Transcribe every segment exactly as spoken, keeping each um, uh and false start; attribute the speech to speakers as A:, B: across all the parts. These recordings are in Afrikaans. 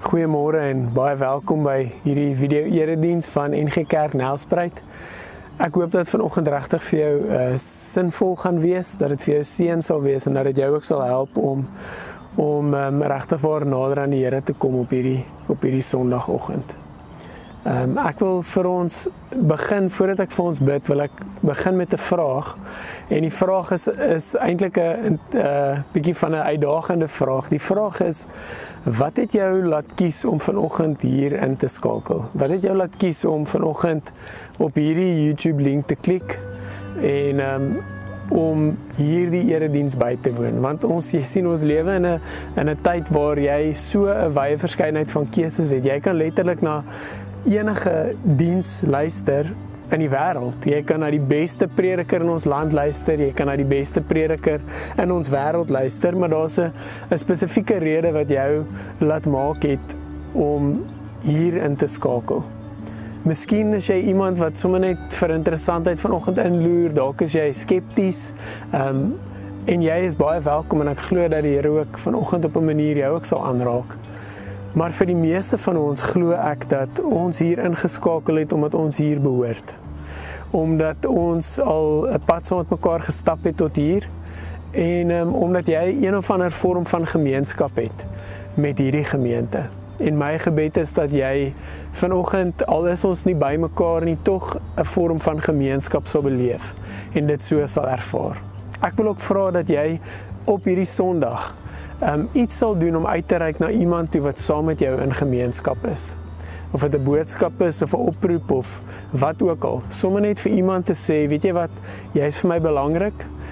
A: Goeiemôre en baie welkom by hierdie video-erediens van N G Kerk Nelspruit. Ek hoop dat vanoggend regtig vir jou uh, sinvol gaan wees, dat dit vir jou seën sal wees en dat dit jou ook sal help om om um, regtig waar nader aan die Here te kom op hierdie op hierdie Sondagoggend. Um, ek wil vir ons begin, voordat ek vir ons bid, wil ek begin met 'n vraag. En die vraag is, is eintlik 'n uh, bietjie van 'n uitdagende vraag. Die vraag is, wat het jou laat kies om vanoggend hier in te skakel? Wat het jou laat kies om vanoggend op hierdie YouTube link te klik en um, om hierdie erediens by te woon? Want ons jy sien ons lewe in 'n in 'n tyd waar jy so 'n wye verskeidenheid van keuses het. Jy kan letterlik na enige diens luister in die wêreld. Jy kan na die beste prediker in ons land luister, jy kan na die beste prediker in ons wêreld luister, maar daar's 'n 'n spesifieke rede wat jou laat maak het om hier in te skakel. Miskien is jy iemand wat sommer net vir interessantheid vanoggend inloer, dalk is jy skepties, um, en jy is baie welkom en ek glo dat die Here ook vanoggend op 'n manier jou ook sal aanraak. Maar vir die meeste van ons glo ek dat ons hier ingeskakel het omdat ons hier behoort. Omdat ons al 'n pad saam met mekaar gestap het tot hier en um, omdat jy een of ander vorm van gemeenskap het met hierdie gemeente. En my gebed is dat jy vanoggend, al is ons nie by mekaar nie, tog 'n vorm van gemeenskap sal beleef en dit so sal ervaar. Ek wil ook vra dat jy op hierdie Sondag Um, iets sal doen om uit te reik na iemand toe wat saam met jou in gemeenskap is. Of dit 'n boodskap is, of 'n oproep, of wat ook al. Sommige net vir iemand te sê, weet jy wat, jy is vir my belangrik,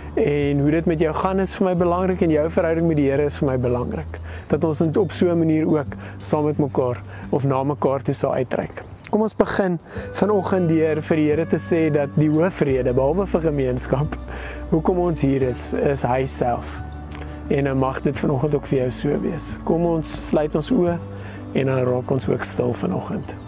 A: en hoe dit met jou gaan is vir my belangrik, en jou verhouding met die Here is vir my belangrik. Dat ons dit op so 'n manier ook saam met mekaar, of na mekaar toe sal uitreik. Kom ons begin vanoggend deur vir die Here te sê dat die hoofrede, behalwe vir gemeenskap, hoekom ons hier is, is hy self. En dan mag dit vanoggend ook vir jou so wees. Kom ons sluit ons oë en dan raak ons ook stil vanoggend.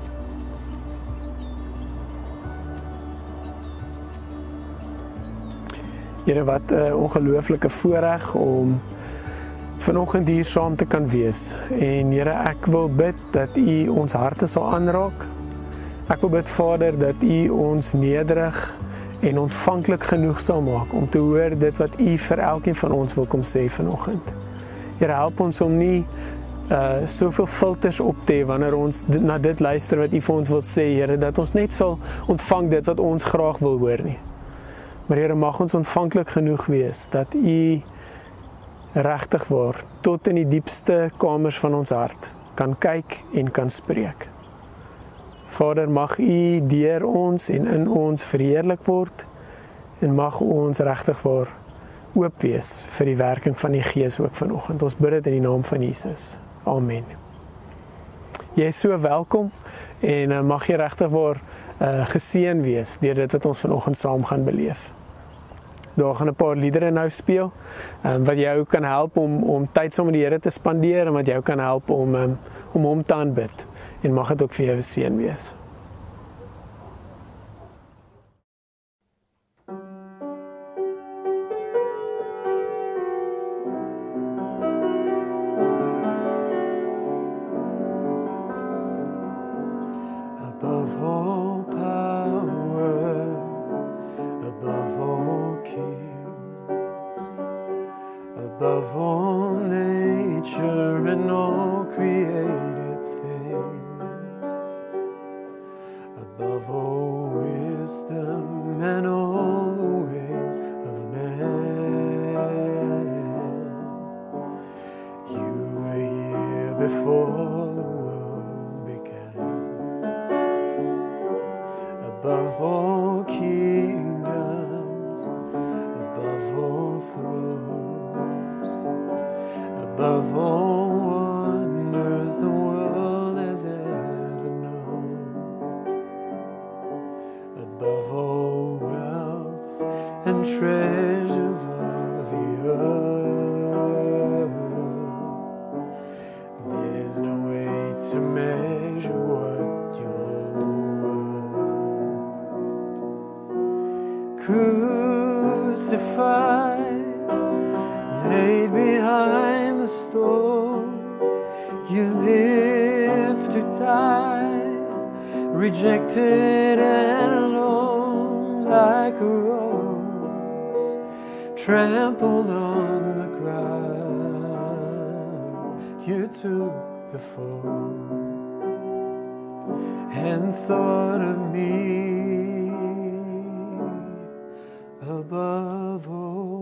A: Here, wat 'n ongelooflike voorreg om vanoggend hier saam te kan wees. En Here, ek wil bid dat U ons harte sal aanraak. Ek wil bid, Vader, dat U ons nederig en ontvanklik genoeg sal maak om te hoor dit wat U vir elkeen van ons wil kom sê vanoggend. Here, help ons om nie uh, soveel filters op te hê wanneer ons na dit luister wat U vir ons wil sê, Here, dat ons net sal ontvang dit wat ons graag wil hoor nie. Maar Here, mag ons ontvanklik genoeg wees dat U regtig waar tot in die diepste kamers van ons hart kan kyk en kan spreek. Vader, mag U deur ons en in ons verheerlik word en mag ons regtig waar oop wees vir die werking van die Gees ook vanoggend. Ons bid dit in die naam van Jesus. Amen. Jy is so welkom en uh, mag jy regtig waar uh, geseën wees deur dit wat ons vanoggend saam gaan beleef. Daar gaan 'n paar liedere nou speel um, wat jou kan help om om tyd saam met die Here te spandeer en wat jou kan help om um, om hom te aanbid. En mag dit ook vir jou 'n seën wees. Above all power, above all kings, above all nature and all created things, above all wisdom and all the ways of man. You were here before the world began. Above all kingdoms, above all thrones, above all wonders the world has ever known, above all wealth and treasures of the earth, there's no way to measure what you're worth. Crucified, laid behind the stone, You live to die, rejected and alone, like a rose trampled on the ground. You took the fall and thought of me above all.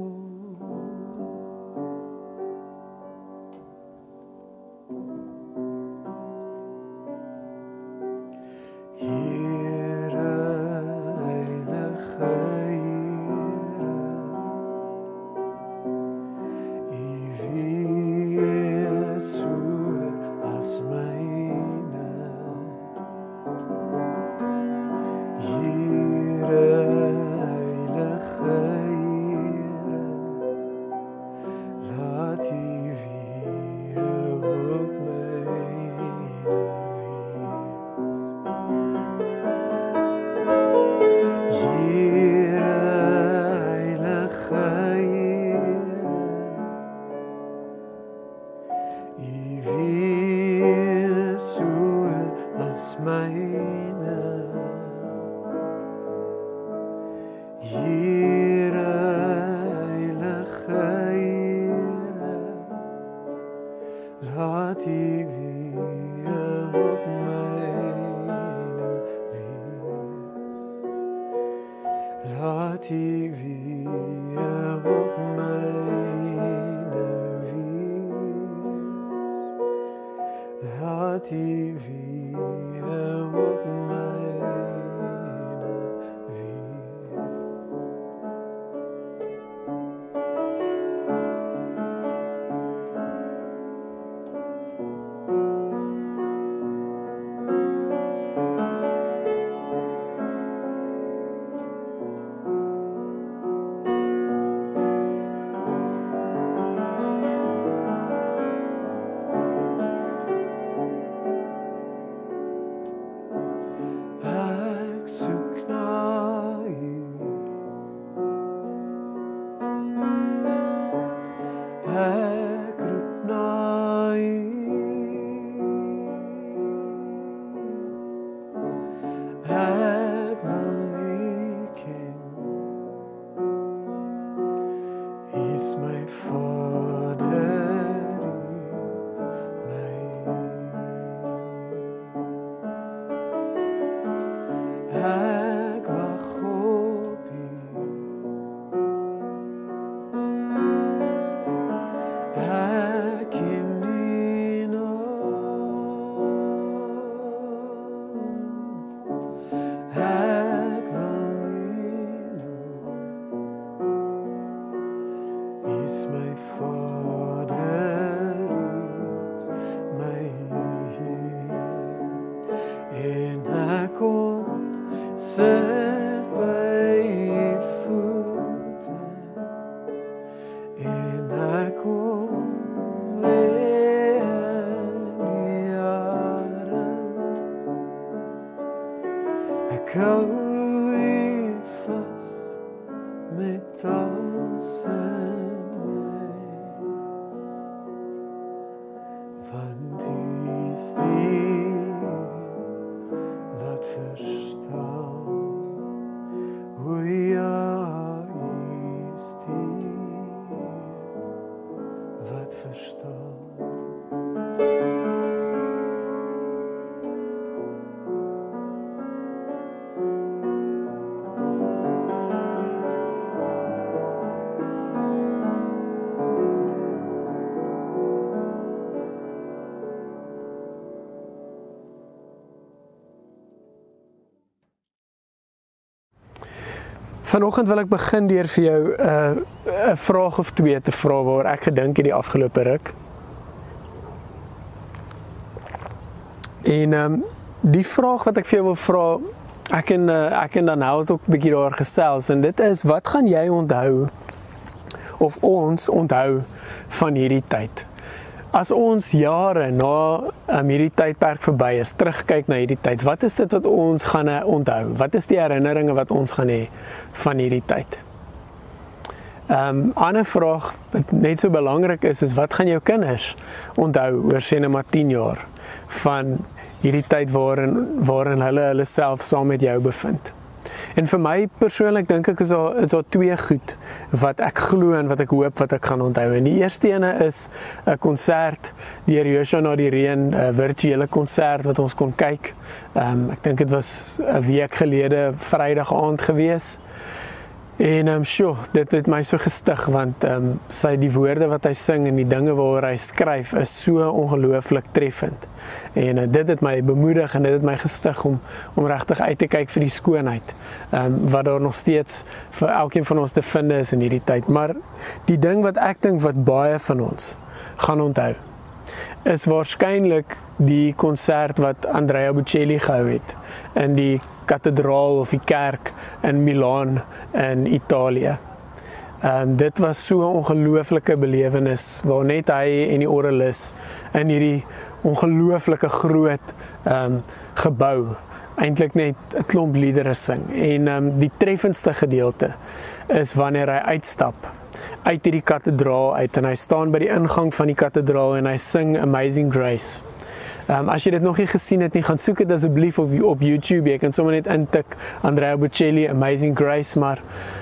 B: Vanoggend wil ek begin deur vir jou 'n uh, 'n vraag of twee te vra waar ek gedink het die afgelope ruk. En ehm um, die vraag wat ek vir jou wil vra, ek en uh, ek en dan nou het ook 'n bietjie daar gesels en dit is, wat gaan jy onthou of ons onthou van hierdie tyd? As ons jare na um, hierdie tydperk verby is, terugkyk na hierdie tyd, wat is dit wat ons gaan onthou? Wat is die herinneringe wat ons gaan hê van hierdie tyd? Um, ander vraag wat net so belangrik is, is wat gaan jou kinders onthou oor sê net maar tien jaar van hierdie tyd waarin, waarin hulle hulle self saam met jou bevind. En vir my persoonlik dink ek is daar, is daar twee goed wat ek glo en wat ek hoop wat ek gaan onthou. En die eerste ene is 'n konsert deur Joshua na die reën, 'n virtuele konsert wat ons kon kyk. Um, ek dink dit was 'n week gelede Vrydag aand gewees. En um, sure, dit het my so gestig, want um, sy die woorde wat hy sing en die dinge waaroor hy skryf is so ongelooflik treffend. En uh, dit het my bemoedig en dit het my gestig om, om regtig uit te kyk vir die skoonheid, um, wat daar nog steeds vir elkeen van ons te vind is in hierdie tyd. Maar die ding wat ek dink wat baie van ons gaan onthou, is waarskynlik die konsert wat Andrea Bocelli gehou het in die kathedraal of die kerk in Milaan in Italië. Um, dit was so 'n ongelooflike belewenis waar net hy en die orgelis in hierdie ongelooflike groot um, gebou eintlik net 'n klomp liedere sing. En um, die treffendste gedeelte is wanneer hy uitstap uit hierdie kathedraal uit en hy staan by die ingang van die kathedraal en hy sing Amazing Grace. Um, as jy dit nog nie gesien het nie, gaan soek dit asseblief op, op YouTube. Jy kan sommer net intik Andrea Bocelli Amazing Grace, maar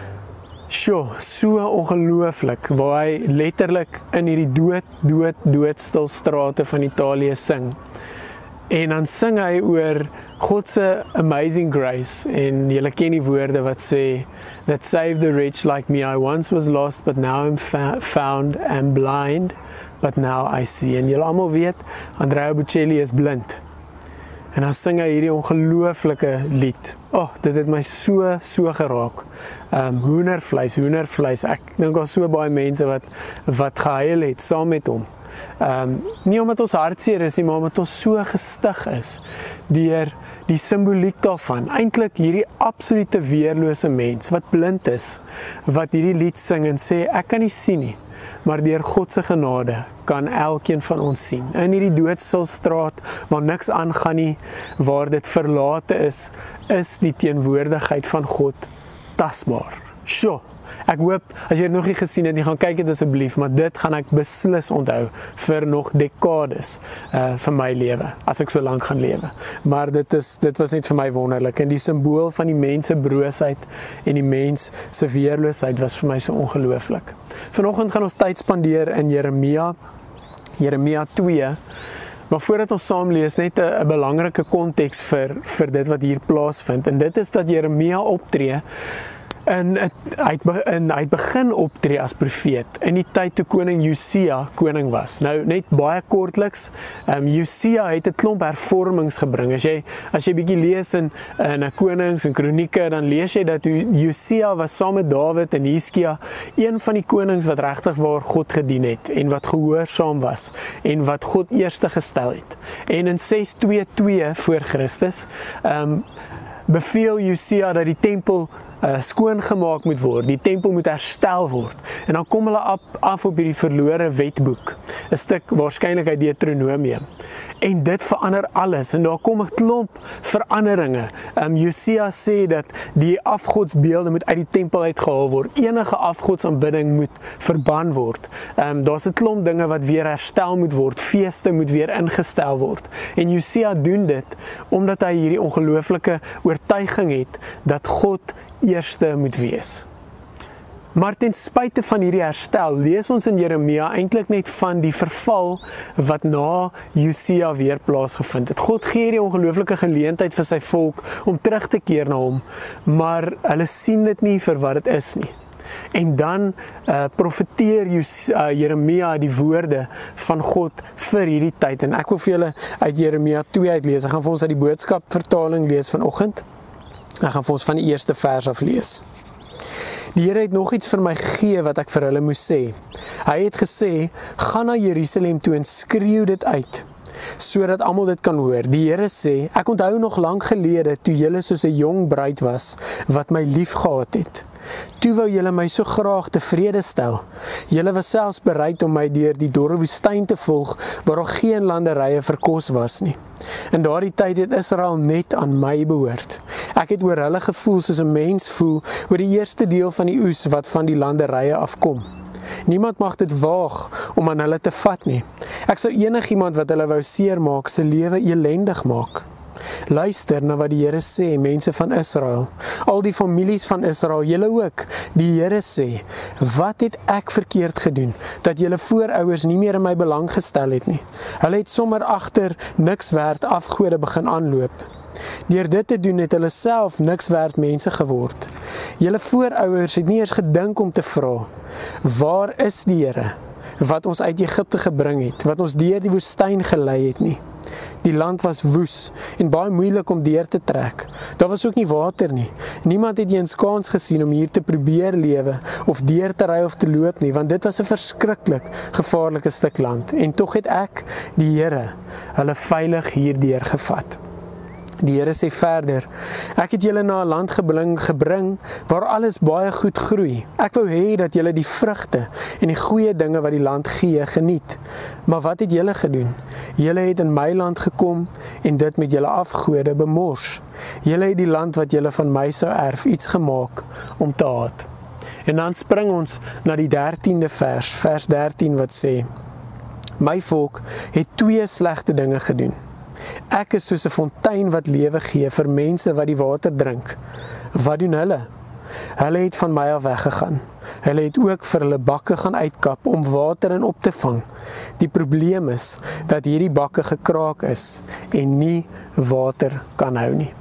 B: sure, so ongelooflik waar hy letterlik in hierdie dood, dood, doodstil strate van Italië sing. En dan sing hy oor God se Amazing Grace en julle ken die woorde wat sê that saved the rich like me. I once was lost but now I'm found and blind but now I see. En julle almal weet Andrea Bocelli is blind. En dan sing hy hierdie ongelooflike lied. Oh, dit het my so so geraak. Um hoendervleis, hoendervleis. Ek dink daar's so baie mense wat wat gehuil het saam met hom. Um, nie omdat ons hartseer is nie, maar omdat ons so gestig is deur die simboliek daarvan. Eintlik hierdie absolute weerlose mens wat blind is, wat hierdie lied sing en sê ek kan nie sien nie, maar deur God se genade kan elkeen van ons sien. In hierdie doodstilstraat waar niks aangaan nie, waar dit verlate is, is die teenwoordigheid van God tasbaar. Sjoe. Ek hoop, as jy dit nog nie gesien het, nie gaan kyk dit asseblief, maar dit gaan ek beslis onthou vir nog dekades uh, vir my lewe, as ek so lank gaan lewe. Maar dit is dit was net vir my wonderlik en die simbool van die mens se broosheid en die mens se weerloosheid was vir my so ongelooflik. Vanoggend gaan ons tyd spandeer in Jeremia, Jeremia twee. Maar voordat ons saam lees, net 'n belangrike konteks vir vir dit wat hier plaasvind. En dit is dat Jeremia optree En het, hy, het, en hy het begin optree as profeet in die tyd toe koning Josia koning was. Nou net baie kortliks, um, Josia het 'n klomp hervormings gebring. As jy as jy bietjie lees in in 'n konings en kronieke, dan lees jy dat Josia was saam met Dawid en Hiskia een van die konings wat regtig waar God gedien het en wat gehoorsaam was en wat God eerste gestel het. En in ses twee twee voor Christus um, beveel Josia dat die tempel Uh, skoongemaak moet word, die tempel moet herstel word. En dan kom hulle af, af op hierdie verlore wetboek, 'n stuk waarskynlik uit Deuteronomium. En dit verander alles, en daar kom 'n klomp veranderinge. Um, Josia sê dat die afgodsbeelde moet uit die tempel uitgehaal word, enige afgodsaanbidding moet verban word. Um, daar's 'n klomp dinge wat weer herstel moet word, feeste moet weer ingestel word. En Josia doen dit, omdat hy hierdie ongelooflike oortuiging het, dat God eerste moet wees. Maar ten spyte van hierdie herstel, lees ons in Jeremia eintlik net van die verval wat na Josia weer plaasgevind het. God gee hierdie ongelooflike geleentheid vir sy volk om terug te keer na hom, maar hulle sien dit nie vir wat dit is nie. En dan uh, profeteer uh, Jeremia die woorde van God vir hierdie tyd. En ek wil vir julle uit Jeremia twee uitlees. Ek gaan vir ons uit die boodskap vertaling lees vanoggend. Ek gaan vir ons van die eerste vers af lees. Die Here het nog iets vir my gegee wat ek vir hulle moes sê. Hy het gesê, gaan na Jerusalem toe en skreeu dit uit. sodat almal dit kan hoor. Die Here sê, ek onthou nog lank gelede, toe julle soos 'n jong bruid was, wat my lief gehad het. Toe wou julle my so graag tevrede stel. Julle was selfs bereid om my deur die dorre woestyn te volg, waar daar geen landerye vir kos was nie. In daardie tyd het Israel net aan my behoort. Ek het oor hulle gevoel soos 'n mens voel oor die eerste deel van die oes wat van die landerye afkom. Niemand mag dit waag om aan hulle te vat nie. Ek sou enigiemand wat hulle wou seermaak, se lewe elendig maak. Luister na wat die Here sê, mense van Israel. Al die families van Israel, julle ook. Die Here sê, wat het ek verkeerd gedoen, dat julle voorouers nie meer in my belang gestel het nie? Hulle het sommer agter niks werd afgode begin aanloop. Deur dit te doen het hulle self niks werd mense geword. Julle voorouers het nie eers gedink om te vra, waar is die Here, wat ons uit Egipte gebring het, wat ons deur die woestyn gelei het nie? Die land was woes en baie moeilik om deur te trek. Daar was ook nie water nie. Niemand het eens kans gesien om hier te probeer lewe of deur te ry of te loop nie, want dit was 'n verskriklik gevaarlike stuk land. En tog het ek, die Here, hulle veilig hierdeur gevat. Die Here sê verder, ek het julle na 'n land gebring, gebring waar alles baie goed groei. Ek wou hê dat julle die vrugte en die goeie dinge wat die land gee, geniet. Maar wat het julle gedoen? Julle het in my land gekom en dit met julle afgode bemors. Julle het die land wat julle van my sou erf iets gemaak om te haat. En dan spring ons na die dertiende vers, vers dertien wat sê, my volk het twee slegte dinge gedoen. Ek is soos 'n fontein wat lewe gee vir mense wat die water drink. Wat doen hulle? Hulle het van my af weggegaan. Hulle het ook vir hulle bakke gaan uitkap om water in op te vang. Die probleem is dat hierdie bakke gekraak is en nie water kan hou nie.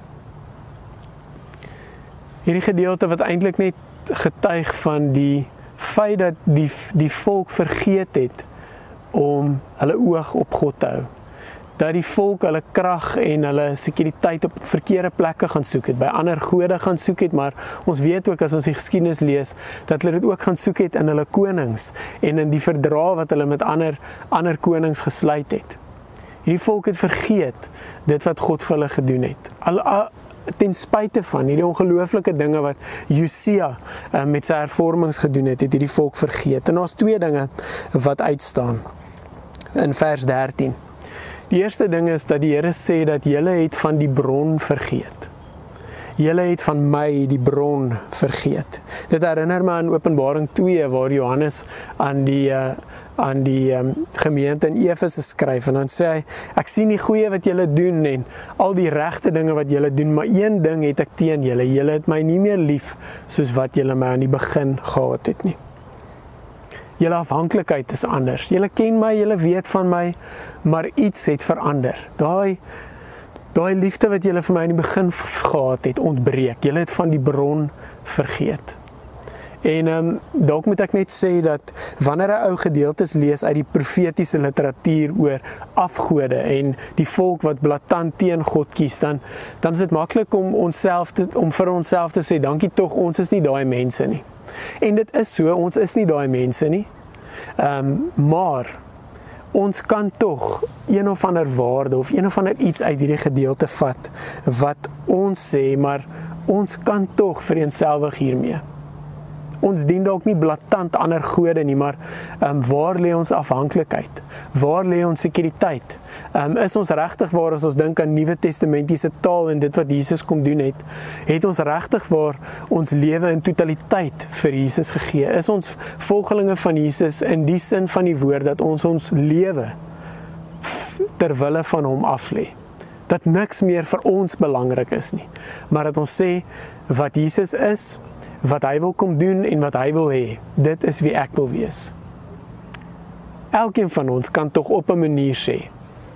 B: Hierdie gedeelte wat eintlik net getuig van die feit dat die, die volk vergeet het om hulle oog op God te hou. Dat die volk hulle krag en hulle sekuriteit op verkeerde plekke gaan soek het, by ander gode gaan soek het, maar ons weet ook as ons die geskiedenis lees, dat hulle dit ook gaan soek het in hulle konings en in die verdrae wat hulle met ander, ander konings gesluit het. Hierdie volk het vergeet dit wat God vir hulle gedoen het. Al, al, ten spyte van hierdie ongelooflike dinge wat Josia uh, met sy hervormings gedoen het, het hierdie volk vergeet. En daar's twee dinge wat uitstaan in vers dertien. Die eerste ding is dat die Here sê dat julle het van die bron vergeet. Julle het van my die bron vergeet. Dit herinner my aan Openbaring twee waar Johannes aan die uh, aan die um, gemeente in Efese skryf en dan sê hy, ek sien die goeie wat julle doen en al die regte dinge wat julle doen, maar een ding het ek teen julle. Julle het my nie meer lief soos wat julle my aan die begin gehad het nie. Julle afhanklikheid is anders. Julle ken my, julle weet van my, maar iets het verander. Daai daai liefde wat julle vir my in die begin gehad het, ontbreek. Julle het van die bron vergeet. En um, dalk moet ek net sê dat wanneer 'n ou gedeeltes lees uit die profetiese literatuur oor afgode en die volk wat blaatant teen God kies, dan dan is dit maklik om onsself te, om vir onsself te sê, dankie tog, ons is nie daai mense nie. En dit is so, ons is nie daai mense nie. Um, maar ons kan tog een of ander waarde of een of ander iets uit hierdie gedeelte vat wat ons sê, maar ons kan tog vereenselwig hiermee. Ons dien dalk nie blaatant ander gode nie, maar um, waar lê ons afhanklikheid? Waar lê ons sekuriteit? Um, is ons regtig waar as ons dink aan Nuwe Testamentiese taal en dit wat Jesus kom doen het? Het ons regtig waar ons lewe in totaliteit vir Jesus gegee? Is ons volgelinge van Jesus in die sin van die woord dat ons ons lewe ter wille van hom aflê? Dat niks meer vir ons belangrik is nie, maar dat ons sê wat Jesus is, wat hy wil kom doen en wat hy wil hê, dit is wie ek wil wees. Elkeen van ons kan tog op 'n manier sê,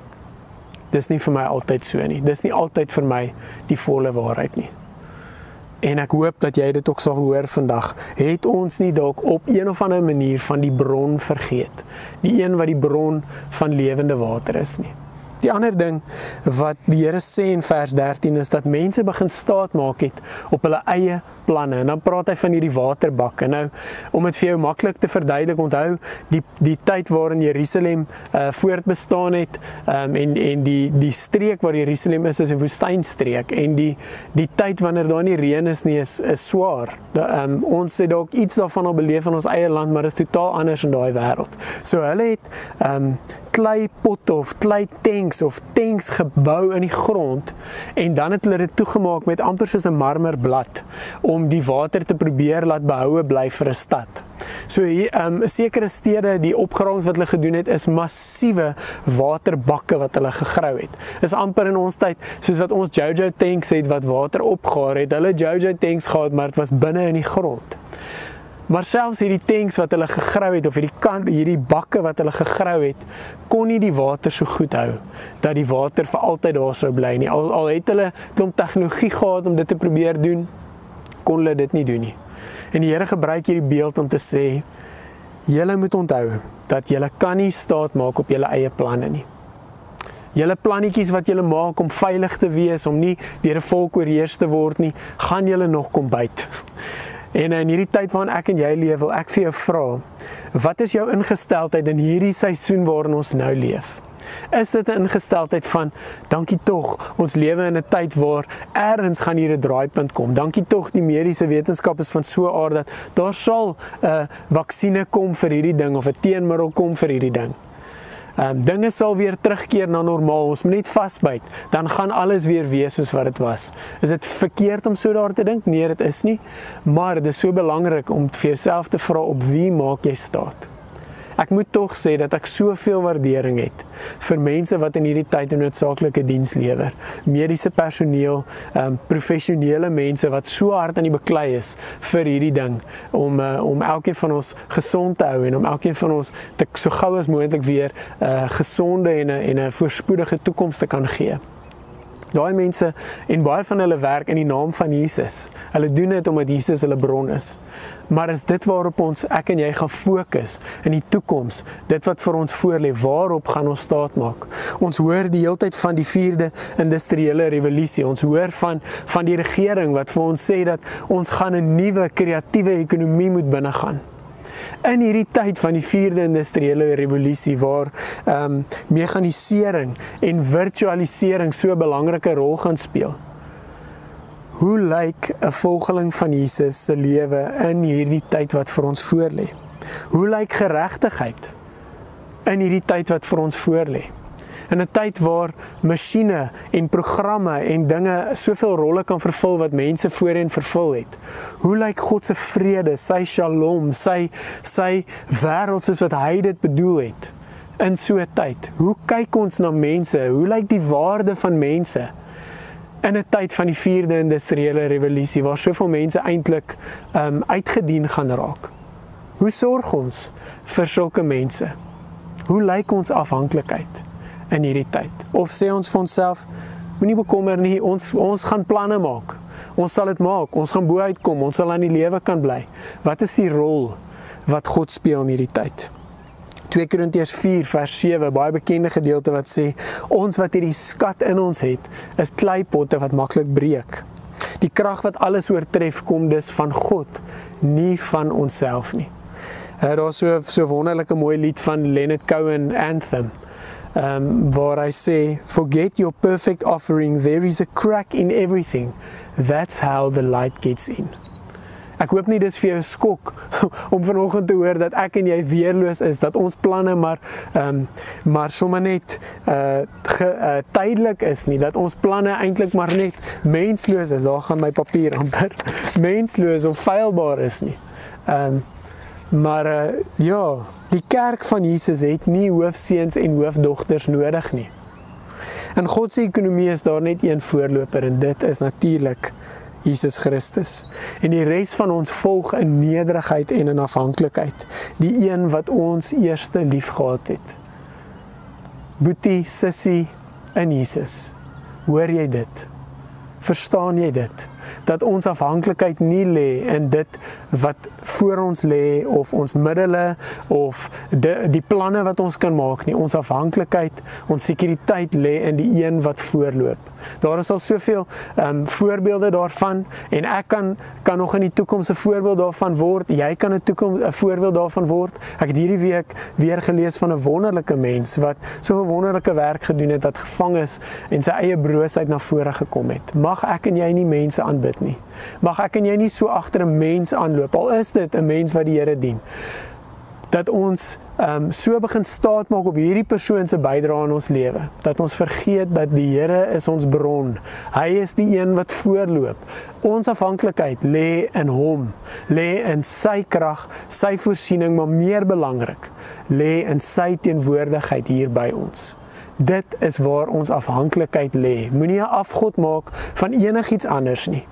B: dis nie vir my altyd so nie, dis nie altyd vir my die volle waarheid nie. En ek hoop dat jy dit ook sal hoor vandag, het ons nie dalk op een of ander manier van die bron vergeet, die een wat die bron van lewende water is nie. Die ander ding wat die Here sê in vers dertien is dat mense begin staat maak het op hulle eie planne. En dan praat hy van hierdie waterbakke. Nou, om dit vir jou maklik te verduidelik, onthou die die tyd waarin Jerusalem uh, voortbestaan het, um, en en die die streek waar Jerusalem is is 'n woestynstreek, en die die tyd wanneer daar nie reën is nie is is swaar. Da, um, ons het dalk iets daarvan al beleef in ons eie land, maar dit is totaal anders in daai wêreld. So hulle het um, klei potte of klei tanks of tanks gebou in die grond, en dan het hulle dit toegemaak met amper soos 'n marmerblad om die water te probeer laat behoue bly vir 'n stad. So hier, um, sekere stede, die opgrawings wat hulle gedoen het, is massiewe waterbakke wat hulle gegrou het. Is amper in ons tyd, soos wat ons Jojo tanks het wat water opgaar het, hulle Jojo tanks gehad, maar dit was binne in die grond. Maar selfs hierdie tanks wat hulle gegrou het, of hierdie, kan, hierdie bakke wat hulle gegrou het, kon nie die water so goed hou, dat die water vir altyd daar sou bly nie. Al, al het hulle klomp tegnologie gehad om dit te probeer doen, kon hulle dit nie doen nie. En die Here gebruik hierdie beeld om te sê, julle moet onthou, dat julle kan nie staat maak op julle eie planne nie. Julle plannetjies wat julle maak om veilig te wees, om nie deur 'n volk oorheers te word nie, gaan julle nog kom byt. En in hierdie tyd waarin ek en jy leef, wil ek vir jou vra, wat is jou ingesteldheid in hierdie seisoen waarin ons nou leef? Is dit 'n ingesteldheid van, dankie tog, ons lewe in 'n tyd waar ergens gaan hier 'n draaipunt kom. Dankie tog, die mediese wetenskap is van so 'n aard dat daar sal 'n uh, vaksine kom vir hierdie ding, of 'n teenmiddel kom vir hierdie ding. Um, dinge sal weer terugkeer na normaal, ons moet net vasbyt, dan gaan alles weer wees soos wat dit was. Is dit verkeerd om so daar te dink? Nee, dit is nie, maar dit is so belangrik om vir jouself te vra, op wie maak jy staat? Ek moet tog sê dat ek soveel waardering het vir mense wat in hierdie tyd 'n noodsaaklike diens lewer. Mediese personeel, um, professionele mense wat so hard aan die beklei is vir hierdie ding, om, uh, om elkeen van ons gesond te hou, en om elkeen van ons te, so gou as moontlik weer uh, gesonde en 'n en 'n voorspoedige toekoms te kan gee. Daai mense, en baie van hulle werk in die naam van Jesus. Hulle doen dit omdat Jesus hulle bron is. Maar is dit waarop ons, ek en jy, gaan fokus in die toekoms, dit wat vir ons voorlê, waarop gaan ons staat maak? Ons hoor die hele tyd van die vierde industriële revolusie. Ons hoor van, van die regering wat vir ons sê dat ons gaan 'n nuwe kreatiewe ekonomie moet binnegaan. In hierdie tyd van die vierde industriële revolusie waar um, mechanisering en virtualisering so 'n belangrike rol gaan speel. Hoe lyk 'n volgeling van Jesus se lewe in hierdie tyd wat vir ons voorlê? Hoe lyk geregtigheid in hierdie tyd wat vir ons voorlê? In 'n tyd waar masjiene en programme en dinge soveel rolle kan vervul wat mense voorheen vervul het. Hoe lyk God se vrede, sy shalom, sy sy wêreld soos wat hy dit bedoel het in so 'n tyd? Hoe kyk ons na mense? Hoe lyk die waarde van mense in 'n tyd van die vierde industriële revolusie waar soveel mense eintlik um, uitgedien gaan raak? Hoe sorg ons vir sulke mense? Hoe lyk ons afhanklikheid in hierdie tyd? Of sê ons vir onsself, moenie bekommer nie, ons, ons gaan planne maak. Ons sal dit maak, ons gaan bo uitkom, ons sal aan die lewe kan bly. Wat is die rol wat God speel in hierdie tyd? twee Korintiërs vier vers sewe, baie bekende gedeelte wat sê, ons wat hierdie skat in ons het, is kleipotte wat maklik breek. Die krag wat alles oortref kom dus van God, nie van onsself nie. Uh, daar is so, so wonderlike mooi lied van Leonard Cohen, Anthem, Um, waar hy sê, forget your perfect offering, there is a crack in everything. That's how the light gets in. Ek hoop nie dis vir jou skok om vanoggend te hoor dat ek en jy weerloos is, dat ons planne maar, um, maar sommer net uh, ge, uh, tydelik is nie, dat ons planne eintlik maar net mensloos is, daar gaan my papier amper, mensloos of feilbaar is nie. Um, Maar uh, ja, die kerk van Jesus het nie hoofseuns en hoofdogters nodig nie. In God se ekonomie is daar net een voorloper en dit is natuurlik Jesus Christus. En die res van ons volg in nederigheid en in afhanklikheid. Die een wat ons eerste lief gehad het. Boetie, sissie in Jesus. Hoor jy dit? Verstaan jy dit?
A: dat ons afhanklikheid nie lê in dit wat voor ons lê of ons middele of die, die planne wat ons kan maak nie. Ons afhanklikheid, ons sekuriteit lê in die een wat voorloop. Daar is al soveel um, voorbeelde daarvan en ek kan, kan nog in die toekoms 'n voorbeeld daarvan word. Jy kan 'n toekoms 'n voorbeeld daarvan word. Ek het hierdie week weer gelees van 'n wonderlike mens wat soveel wonderlike werk gedoen het, dat gevang is en sy eie broosheid na vore gekom het. Mag ek en jy nie mense aanbid nie. Mag ek en jy nie so agter 'n mens aanloop, al is dit 'n mens wat die Here dien. Dat ons um, so begin staat maak op hierdie persoon se bydrae in ons lewe, dat ons vergeet dat die Here is ons bron. Hy is die een wat voorloop. Ons afhanklikheid lê in hom, lê in sy krag, sy voorsiening, maar meer belangrik, lê in sy teenwoordigheid hier by ons. Dit is waar ons afhanklikheid lê. Moenie 'n afgod maak van enigiets anders nie.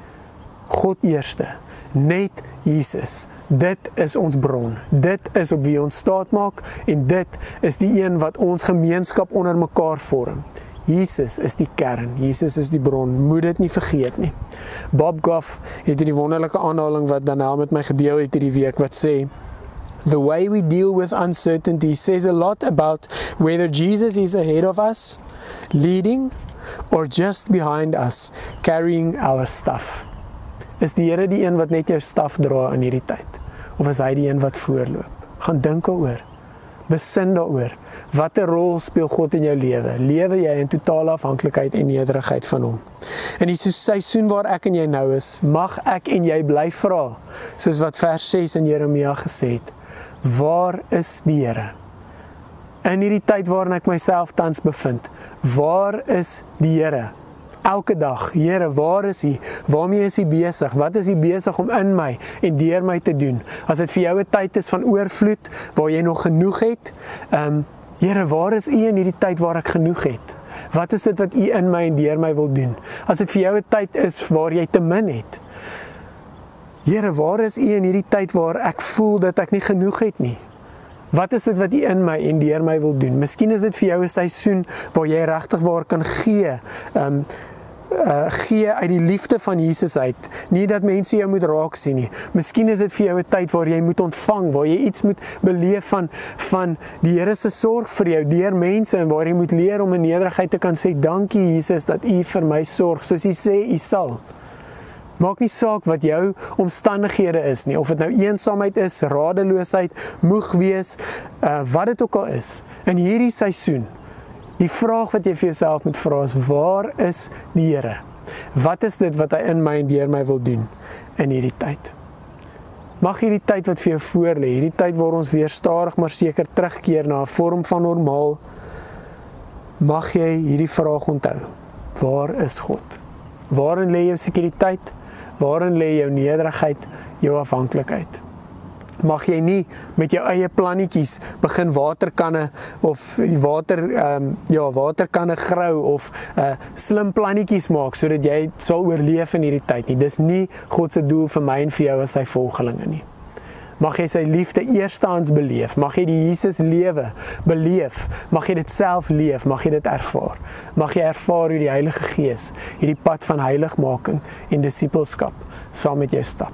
A: God eerste, net Jesus. Dit is ons bron. Dit is op wie ons staat maak en dit is die een wat ons gemeenskap onder mekaar vorm. Jesus is die kern, Jesus is die bron, moet dit nie vergeet nie. Bob Goff het die wonderlike aanhaling wat daarna met my gedeel het hierdie week wat sê, the way we deal with uncertainty says a lot about whether Jesus is ahead of us, leading, or just behind us, carrying our stuff. Is die Here die een wat net jou staf dra in hierdie tyd? Of is hy die een wat voorloop? Gaan dink daaroor. Besin daaroor. Watter rol speel God in jou lewe? Lewe jy in totale afhanklikheid en nederigheid van hom? In die seisoen waar ek en jy nou is, mag ek en jy bly vra, soos wat vers ses in Jeremia gesê het. Waar is die Here? In hierdie tyd waarin ek myself tans bevind, waar is die Here? Elke dag, Here, waar is hy? Waarmee is hy besig? Wat is hy besig om in my en deur my te doen? As dit vir jou 'n tyd is van oorvloed, waar jy nog genoeg het, um, Here, waar is u in hierdie tyd waar ek genoeg het? Wat is dit wat u in my en deur my wil doen? As dit vir jou 'n tyd is waar jy te min het, Here, waar is u in hierdie tyd waar ek voel dat ek nie genoeg het nie? Wat is dit wat u in my en deur my wil doen? Miskien is dit vir jou 'n seisoen waar jy regtig waar kan gee, um, Uh, gee uit die liefde van Jesus uit, nie dat mense jou moet raak sien nie. Miskien is dit vir jou 'n tyd waar jy moet ontvang, waar jy iets moet beleef van, van die Here se sorg vir jou, deur mense, en waar jy moet leer om in nederigheid te kan sê, dankie Jesus, dat u vir my sorg, soos u sê, u sal. Maak nie saak wat jou omstandighede is nie, of dit nou eensaamheid is, radeloosheid, moeg wees, uh, wat dit ook al is, in hierdie seisoen, die vraag wat jy vir jouself moet vra is, waar is die Here? Wat is dit wat hy in my en deur my wil doen in hierdie tyd? Mag hierdie tyd wat vir jou voorlê, hierdie tyd waar ons weer stadig maar seker terugkeer na 'n vorm van normaal, mag jy hierdie vraag onthou. Waar is God? Waarin lê jou sekuriteit? Waarin lê jou nederigheid, jou afhanklikheid? Mag jy nie met jou eie plannetjies begin waterkanne of water, um, ja, waterkanne grou of uh, slim plannetjies maak sodat jy sal oorleef in hierdie tyd nie. Dis nie God se doel vir my en vir jou as sy volgelinge nie. Mag jy sy liefde eerstehands beleef, mag jy die Jesus lewe beleef, mag jy dit self leef, mag jy dit ervaar. Mag jy ervaar hoe die Heilige Gees hierdie pad van heiligmaking en disippelskap saam met jou stap.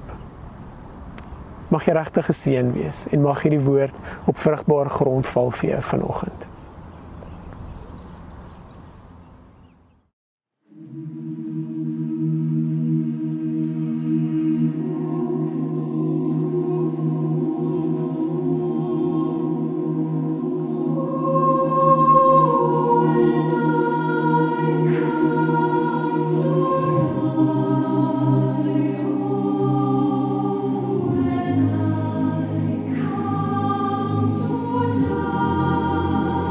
A: Mag jy regtig geseën wees en mag hierdie woord op vrugbare grond val vir jou vanoggend.
C: Come to die.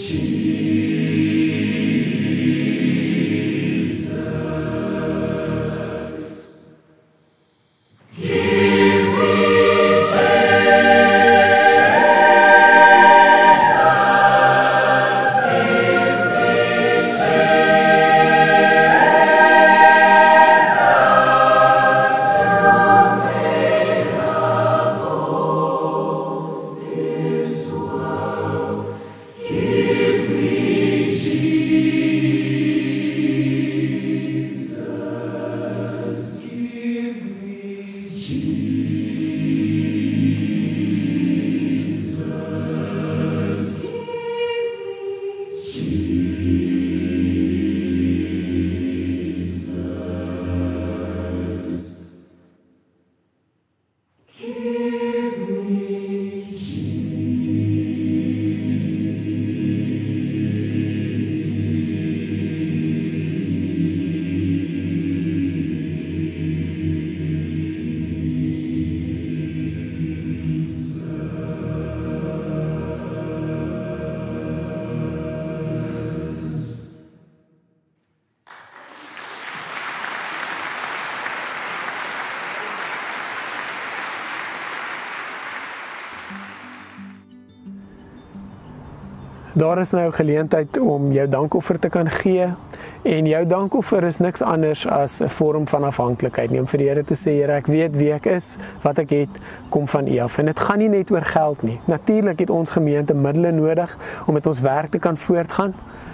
A: Daar is nou geleentheid om jou dankoffer te kan gee en jou dankoffer is niks anders as 'n vorm van afhanklikheid nie, om vir die Here te sê, Here, ek weet wie ek is, wat ek het, kom van U af. En dit gaan nie net oor geld nie. Natuurlik het ons gemeente middele nodig om met ons werk te kan voortgaan,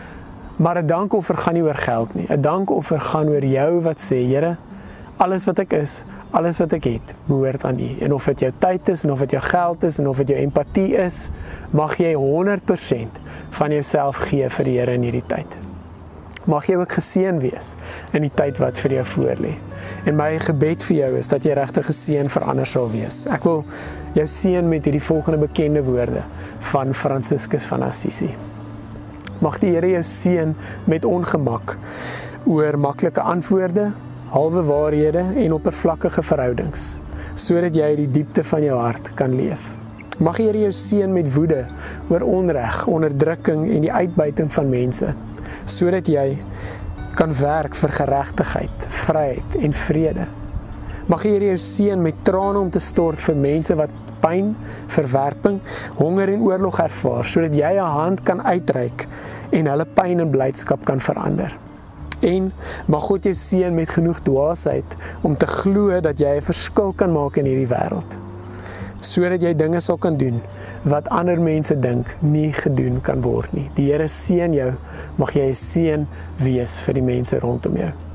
A: maar 'n dankoffer gaan nie oor geld nie. 'n Dankoffer gaan oor jou wat sê, Here, alles wat ek is, alles wat ek het, behoort aan U. En of dit jou tyd is, en of dit jou geld is, en of dit jou empatie is, mag jy honderd persent van jouself gee vir die Here in hierdie tyd. Mag jy ook geseën wees in die tyd wat vir jou voorlê. En my gebed vir jou is dat jy regtig geseën vir ander sal wees. Ek wil jou seën met hierdie volgende bekende woorde van Franciscus van Assisi. Mag die Here jou seën met ongemak oor maklike antwoorde, halwe waarhede en oppervlakkige verhoudings, sodat jy die diepte van jou hart kan leef. Mag die Here jou seën met woede oor onreg, onderdrukking en die uitbuiting van mense, sodat jy kan werk vir geregtigheid, vryheid en vrede. Mag die Here jou seën met trane om te stort vir mense wat pyn, verwerping, honger en oorlog ervaar, sodat jy 'n hand kan uitreik en hulle pyn in blydskap kan verander. En mag God jou seën met genoeg dwaasheid om te glo dat jy 'n verskil kan maak in hierdie wêreld, sodat jy dinge sal kan doen wat ander mense dink nie gedoen kan word nie. Die Here seën jou, mag jy 'n seën wees vir die mense rondom jou.